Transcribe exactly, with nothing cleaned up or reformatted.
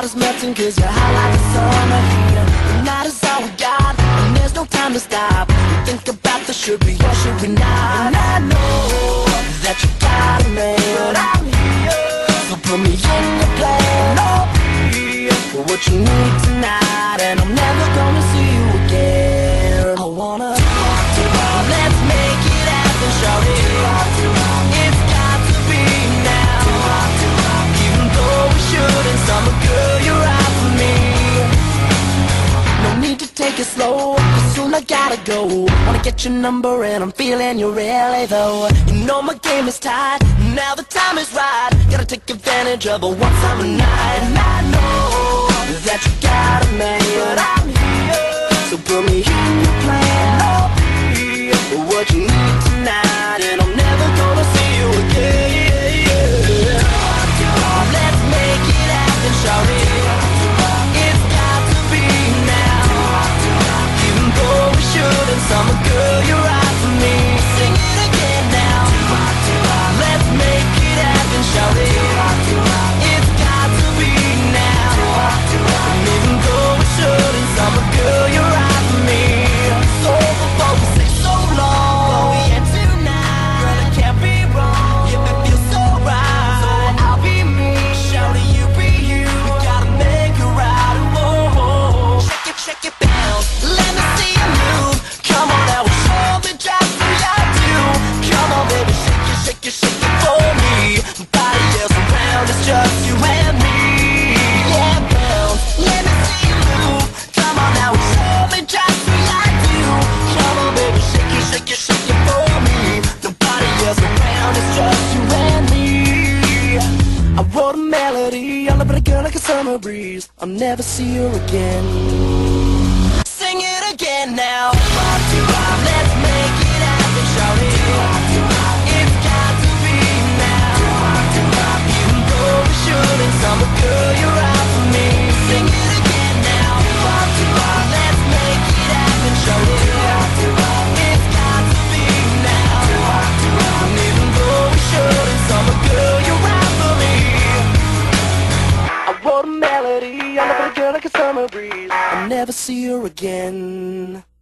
heart is melting cause you're hot like the summer heat. The night is all we got and there's no time to stop. We think about the should be or should we not. And I know that you got it, man. I'm here, so put me in your plan. Oh, for what you need tonight, and I'm never gonna see you again. I wanna rock to rock, let's make it happen, shout it. It's got to be now. Rock to rock, even though we shouldn't. Summer girl, you're right for me. No need to take it slow, cause soon I gotta go. Wanna get your number and I'm feeling you really though. You know my game is tight, now the time is right. Gotta take advantage of a one summer night. And I know that you got it, man, but I'm here, so put me in your plan. Oh, yeah, for what you need tonight, and I'm never gonna see you again. Let's make it happen, shout it. It's got to be now. Even though we shouldn't, summer girl, you're right for me. Sing it again now. Let's make it happen, shout it. It's got to be now. And even though we shouldn't, summer girl, you're right for me. So before we say so long, but we end tonight, girl, it can't be wrong. If it feels so right, so I'll be me, shouting you be you. We gotta make it right. Whoa, shake it, shake it, bounce. Let me see you move. Come on now, show me just what I do. Come on, baby, shake it, shake it, shake it for me. Nobody else around, it's just you and me. Yeah, bounce. Let me see you move. Come on now, show me just what I do. Come on, baby, shake it, shake it, shake it for me. Nobody else around, it's just you and me. I wrote a melody, I love it, a girl like a summer breeze. I'll never see her again. Sing it again now. Rock to rock, let's make it happen, shout it. It's got to be now. Rock to rock, even though we shouldn't, summer girl, you're out for me. Sing it again now. Rock to rock, let's make it happen, shout it. It's got to be now. And even though we shouldn't, summer girl, you're out for me. I wrote a melody, I love a girl like a summer breeze. I'll never see her again.